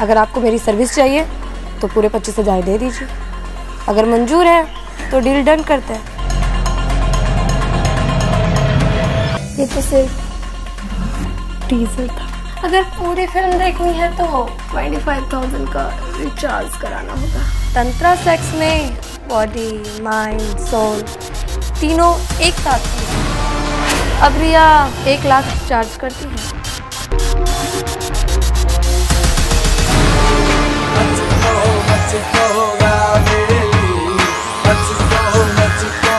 अगर आपको मेरी सर्विस चाहिए तो पूरे 25,000 दे दीजिए, अगर मंजूर है तो डील डन करते हैं। ये तो सिर्फ टीजर था, अगर पूरी फिल्म देखनी है तो 25,000 का रिचार्ज कराना होगा। तंत्रा सेक्स में बॉडी, माइंड, सोल तीनों एक साथ हैं। अब रिया 1 लाख चार्ज करती है। Let's go,